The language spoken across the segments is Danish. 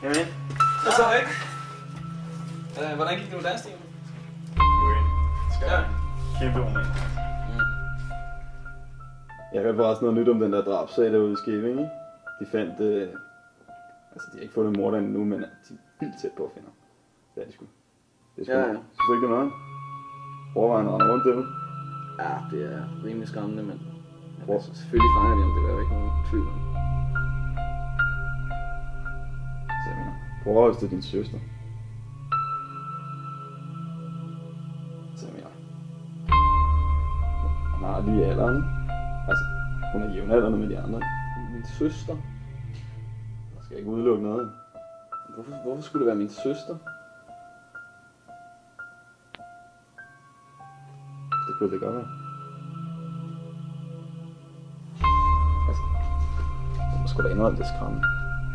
Jamen. Så ikke. Hvordan gik det med deres time? Ja. Kæmpe roman. Jeg hørte forresten noget nyt om den der drabsag derude i Skævinge, ikke? De fandt, altså de har ikke fundet morderen endnu, men de er vildt tæt på at finde ham. Det er de sgu. Det er sgu. Ja. Synes du ikke det er noget? Overvejende render rundt derude? Ja, det er rimelig skræmmende, men altså, selvfølgelig fanger de ham, det er der ikke nogen tvivl om. Så jeg mener, prøv at til din søster. Så jeg mener, hun har lige alderen. Altså, hun er jævnaldrende med de andre. Min søster. Jeg skal ikke udelukke noget. Hvorfor skulle det være min søster? Det kunne det godt være. Altså, jeg må sgu da indrømme det skræmmende.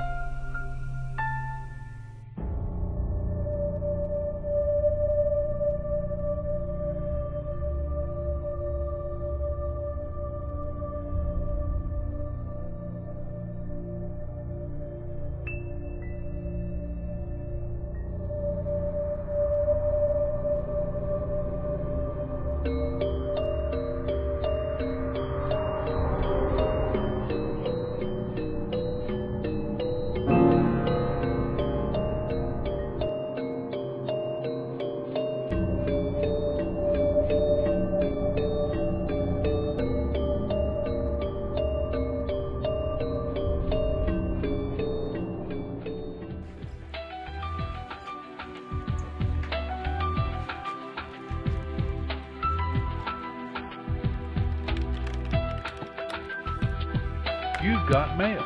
You've got mail.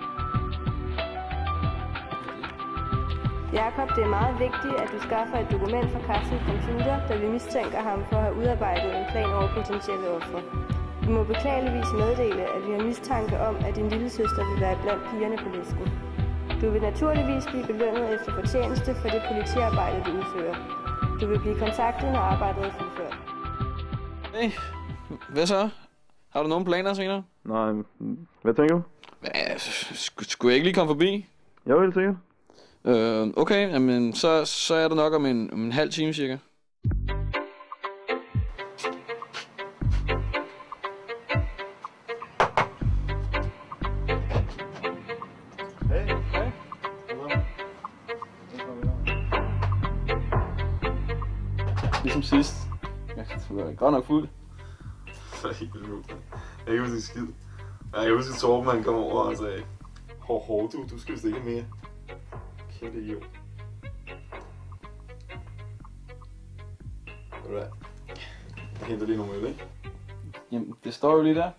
Jakob, det er meget vigtigt, at du skaffer et dokument fra Carstens computer, da vi mistænker ham for at have udarbejdet en plan over potentielle ofre. Vi må beklageligvis meddele, at vi har mistanke om, at din lille søster vil være blandt pigerne på listen. Du vil naturligvis blive belønnet efter fortjeneste for det politiarbejde, du udfører. Du vil blive kontaktet, når arbejdet er fuldført. Hey, hvad så? Har du nogle planer senere? Nej, hvad tænker du? Skulle jeg ikke lige komme forbi? Jo, helt sikkert. Okay, jamen, så er det nok om en halv time cirka. Hey. Ligesom sidst. Jeg er godt nok fuld. Så helt vildt. Jeg kan ikke huske skid. Jeg kan huske, at Torben kom over og sagde, hov, du skal vist ikke mere. Kæmpe idiot. Ved du hvad? Jeg henter lige nogle øl, ikke? Jamen, det står jo lige der.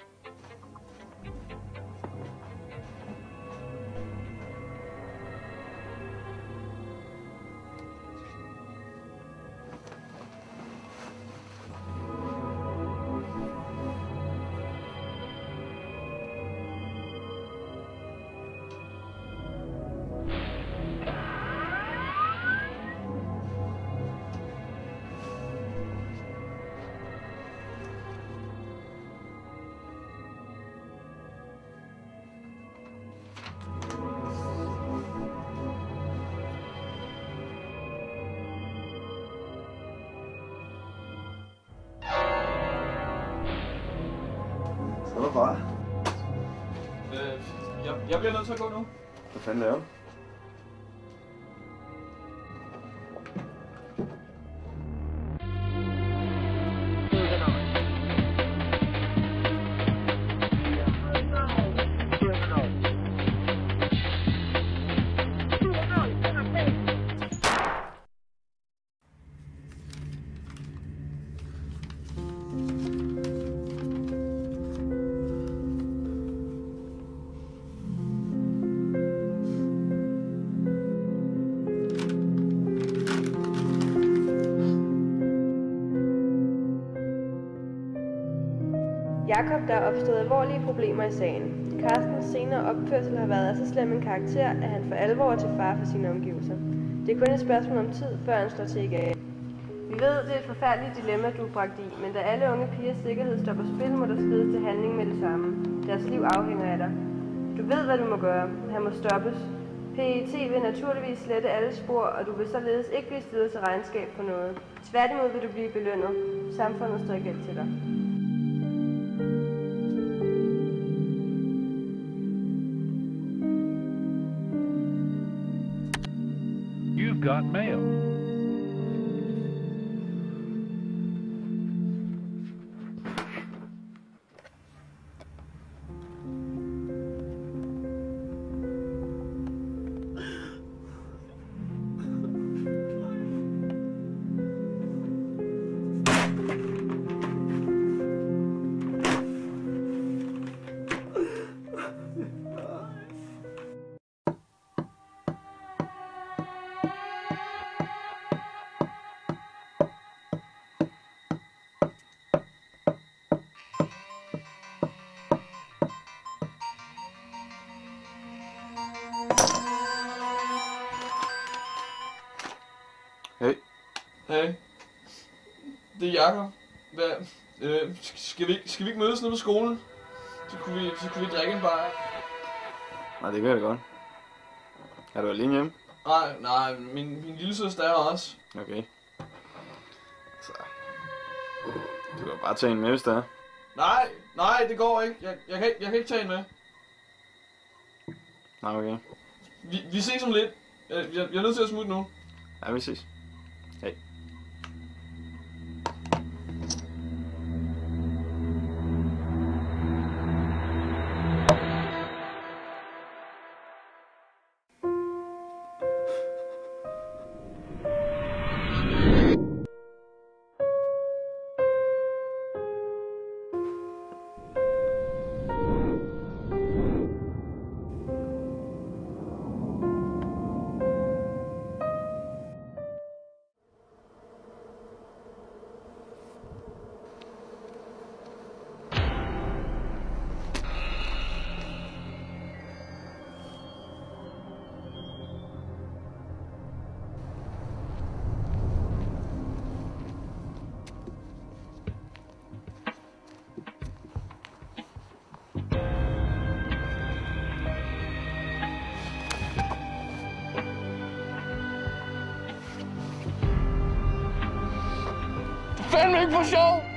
Så er der bare. Jeg bliver nødt til at gå nu. Hvad fanden laver du? Jakob, der er opstået alvorlige problemer i sagen. Carstens senere opførsel har været af så slem en karakter, at han for alvor er til fare for sine omgivelser. Det er kun et spørgsmål om tid, før han slår til igen. Vi ved, det er et forfærdeligt dilemma, du er bragt i, men da alle unge pigers sikkerhed står på spil, må der skrides til handling med det samme. Deres liv afhænger af dig. Du ved, hvad du må gøre. Han må stoppes. PET vil naturligvis slette alle spor, og du vil således ikke blive stillet til regnskab for noget. Tværtimod vil du blive belønnet. Samfundet står i gæld til dig. You've got mail. Hey. Hey. Det er Jakob. Skal vi ikke mødes nede på skolen? Så kunne vi drikke en bajer. Nej, det kan jeg godt. Er du alene hjemme? Nej, min lille søster er også. Okay. Så... Du kan bare tage en med, hvis der er. Nej, det går ikke. Jeg kan ikke tage en med. Nej, okay. Vi ses om lidt. Jeg er nødt til at smutte nu. Ja, vi ses. Hej. Fandme ikke for sjov!